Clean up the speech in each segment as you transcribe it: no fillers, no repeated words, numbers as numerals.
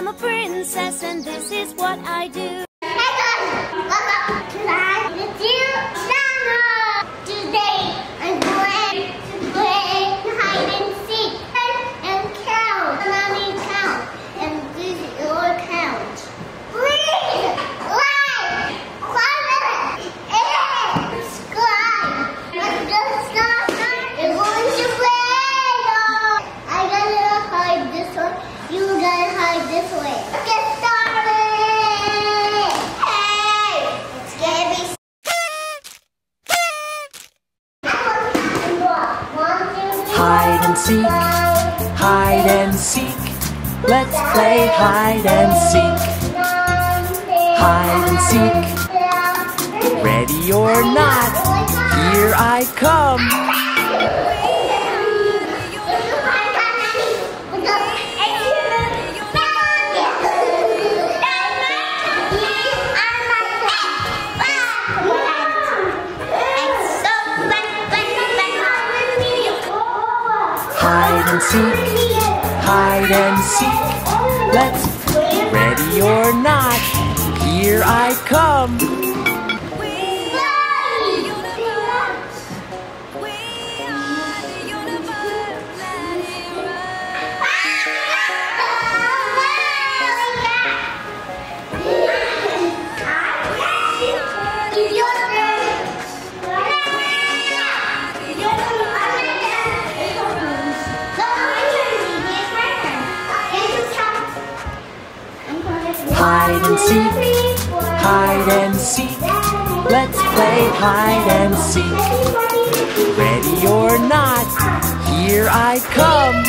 I'm a princess and this is what I do. Today I'm going to play hide and seek and count. Mommy count and this is your count. Please like, comment, and subscribe. Let's go start. We're going to play. I gotta hide this one. You gotta hide this way. Let's get started. Hey, it's gonna be. Hide and seek, hide and seek. Let's play hide and seek. Hide and seek. Ready or not, here I come. Hide and seek, hide and seek. Let's ready or not, here I come. Hide and seek, hide and seek. Let's play hide and seek. Ready or not, here I come.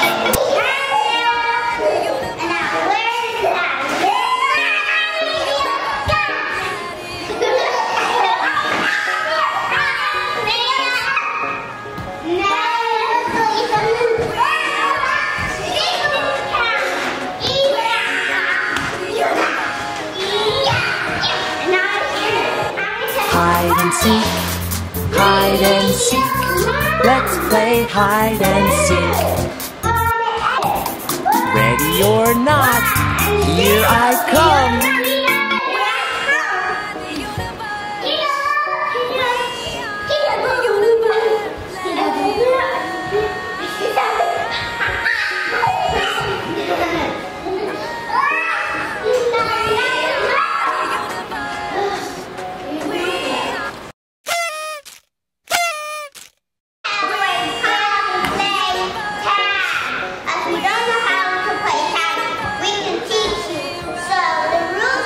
Hide and seek, hide and seek. Let's play hide and seek. Ready or not, here I come. If you don't know how to play tag, we can teach you. So the rules